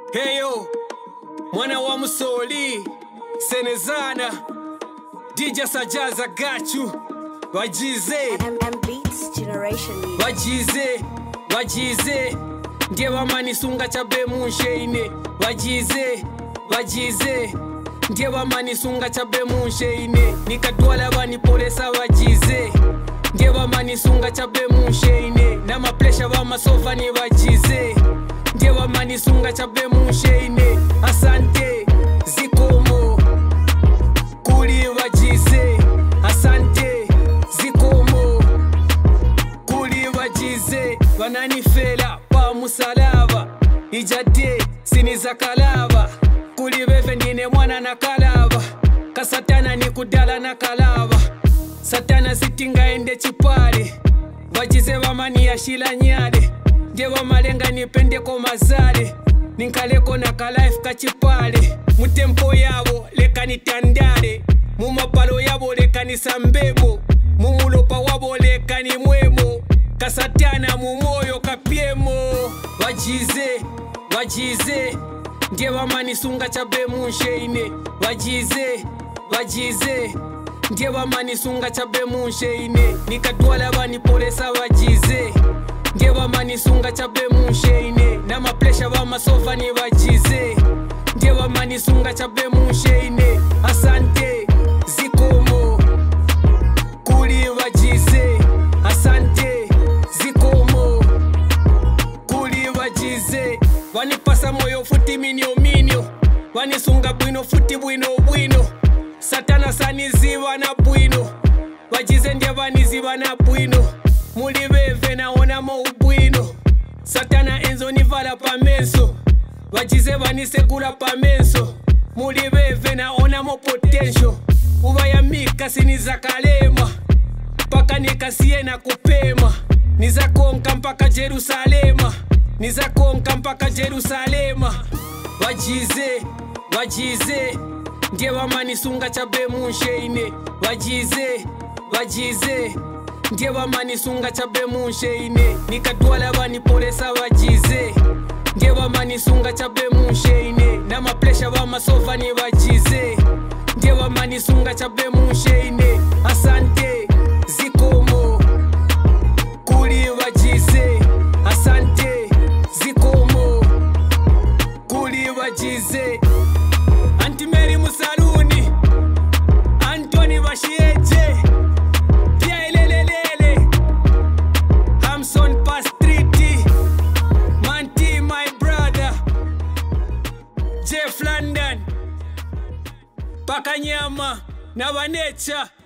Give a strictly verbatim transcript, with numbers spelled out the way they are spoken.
Heyo, mwana wa Musoli, Senezana, D J Sajaza Gachu, wajize, M M Beats Generation Media. wajize, wajize, ndiye wamani sunga chabe munsheine, wajize, wajize, ndiye wamani sunga chabe munsheine, nikadwala wani polesa wajize, ndiye wamani sunga chabe munsheine, na maplesha wa masofa ni wajize, ndiye wamani sunga chabe munsheine, asante, zikomo, kuli wajize, asante, zikomo, kuli wajize, wananifela pa musalaba, ijade, siniza kalaba, kuli beve nine mwana na kalaba, kasatana ni kudala na kalaba, satana sitinga ende chipale, wajize wamani ya shila nyale, nge wamalenga nipende ko mazale, ninkaleko na kalife kachipale, mutempo yabo leka nitandale, mumapalo yabo leka nisambemo, mumulopa wabo leka ni mwemo, kasatana mumoyo kapiemo, wajize, wajize, nge wamani sunga chabe munsheine, wajize, wajize, nge wamani sunga chabe munsheine, nikadwala wani polesa wajize, nge wamani sunga chabe munsheine, na maplesha wa masofa ni wajize, nge wamani sunga chabe munsheine, asante, zikomo, kuli wajize, asante, zikomo, kuli wajize, wanipasa moyo futi minyo minyo, wanisunga bwino futi bwino bwino, satana saniziwa na bwino, wajize ndiye waniziwa na bwino, muli beve naona mo ubwino, satana enzo nivala pamenso, wajize wanisekula pamenso, muli beve naona mo potential, ubaya mika siniza kalema, paka nikasiye na kupema, nizakonka mpaka Jerusalema, nizakonka mpaka Jerusalema, wajize, wajize, ndiye wamani sunga chabe munsheine, wajize, wajize, ndiye wamani sunga chabe munsheine, nikadwala wani polesa wajize, ndiye wamani sunga chabe munsheine, na maplesha wa masofa ni wajize, ndiye wamani sunga chabe munsheine, asante, zikomo, kuli wajize, asante, zikomo, kuli wajize, Antimeri Musaluni, Anthony Bashieje, Pia Ilelelele, Hamson Pastriti, Manti my brother, Jeff London, Pakanyama, na Wanecha.